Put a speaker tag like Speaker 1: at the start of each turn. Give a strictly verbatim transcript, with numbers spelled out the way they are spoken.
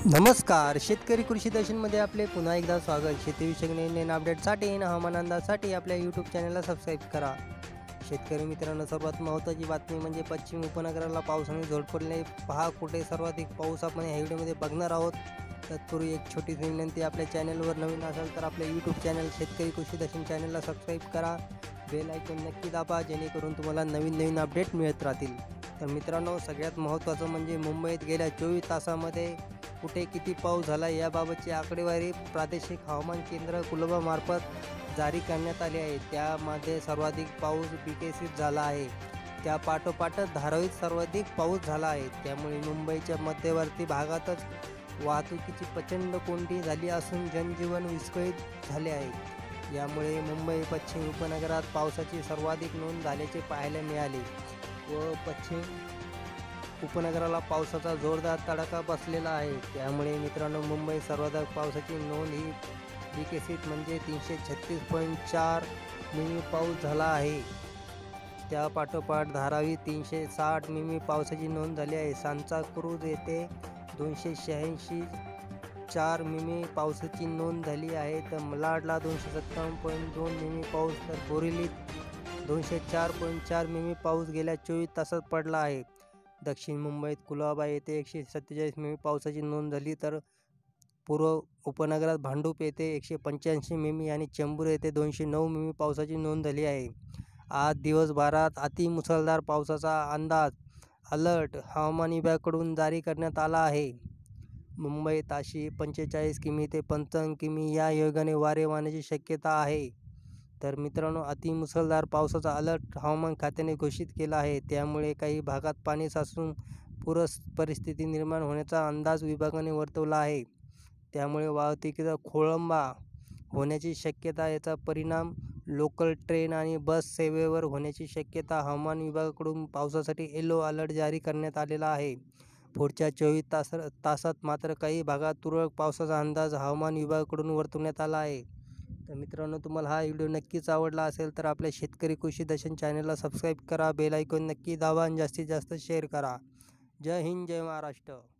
Speaker 1: नमस्कार शेतकरी कृषी दर्शनमध्ये आपले पुन्हा एकदा स्वागत. शेतीविषयक नवीन अपडेटसाठी आणि हवामान अंदाजासाठी आपल्या यूट्यूब चॅनलला सबस्क्राईब करा. शेतकरी मित्रांनो, सर्वात महत्त्वाची बातमी म्हणजे पश्चिम उपनगराला पावसाने झोड पडले. पहा कुठे सर्वाधिक पाऊस आपण या व्हिडिओमध्ये बघणार आहोत. तत्पूर्वी एक छोटीशी विनंती, आपल्या चॅनलवर नवीन असाल तर आपल्या यूट्यूब चॅनल शेतकरी कृषी दर्शन चॅनलला सबस्क्राईब करा. बेल आयकॉन नक्की दाबा, जेणेकरून तुम्हाला नवीन नवीन अपडेट मिळत राहतील. तर मित्रांनो, सगळ्यात महत्त्वाचं म्हणजे मुंबईत गेल्या चोवीस तासामध्ये कुठे किती पाऊस झाला याबाबतची आकडेवारी प्रादेशिक हवामान केंद्र कुलाबामार्फत जारी करण्यात आली आहे. त्यामध्ये सर्वाधिक पाऊस विकसित झाला आहे. त्या पाठोपाठच धारावीत सर्वाधिक पाऊस झाला आहे. त्यामुळे मुंबईच्या मध्यवर्ती भागातच वाहतुकीची प्रचंड कोंडी झाली असून जनजीवन विस्कळीत झाले आहे. यामुळे मुंबई पश्चिम उपनगरात पावसाची सर्वाधिक नोंद झाल्याचे पाहायला मिळाले व पश्चिम उपनगराला पावसाचा जोरदार तडाखा बसलेला आहे. त्यामुळे मित्रांनो, मुंबई सर्वाधिक पावसाची नोंद ही विकसित म्हणजे तीनशे छत्तीस पॉईंट चार मिमी पाऊस झाला आहे. त्या पाठोपाठ धारावी तीनशे साठ मिमी पावसाची नोंद झाली आहे. सांताक्रूझ येथे दोनशे शहाऐंशी चार मिमी पावसाची नोंद झाली आहे. तर मलाडला दोनशे सत्तावन्न पॉईंट दोन मिमी पाऊस, तर बोरिवलीत दोनशे चार पॉईंट चार मिमी पाऊस गेल्या चोवीस तासात पडला आहे. दक्षिण मुंबईत कुलाबा येथे एकशे सत्तेचाळीस मिमी पावसाची नोंद झाली, तर पूर्व उपनगरात भांडूप येथे एकशे पंच्याऐंशी मिमी आणि चेंबूर येथे दोनशे नऊ मिमी पावसाची नोंद झाली आहे. आज दिवसभरात अतिमुसळधार पावसाचा अंदाज अलर्ट हवामान विभागाकडून जारी करण्यात आला आहे. मुंबई ताशी पंचेचाळीस किमी ते पंचावन्न किमी या वेगाने वारे वाहण्याची शक्यता आहे. तर मित्रांनो, अतिमुसळधार पावसाचा अलर्ट हवामान खात्याने घोषित केला आहे. त्यामुळे काही भागात पाणी साचून पूर परिस्थिती निर्माण होण्याचा अंदाज विभागाने वर्तवला आहे. त्यामुळे वाहतुकीचा खोळंबा होण्याची शक्यता, याचा परिणाम लोकल ट्रेन आणि बस सेवेवर होण्याची शक्यता हवामान विभागाकडून पावसासाठी येलो अलर्ट जारी करण्यात आलेला आहे. पुढच्या चोवीस तास तासात मात्र काही भागात तुरळक पावसाचा अंदाज हवामान विभागाकडून वर्तवण्यात आला आहे. तर मित्रांनो, तुम्हाला हा व्हिडिओ नक्कीच आवडला असेल तर आपल्या शेतकरी कृषी दर्शन चॅनलला सबस्क्राईब करा. बेल आयकॉन नक्की दाबा आणि जास्तीत जास्त शेअर करा. जय हिंद, जय महाराष्ट्र.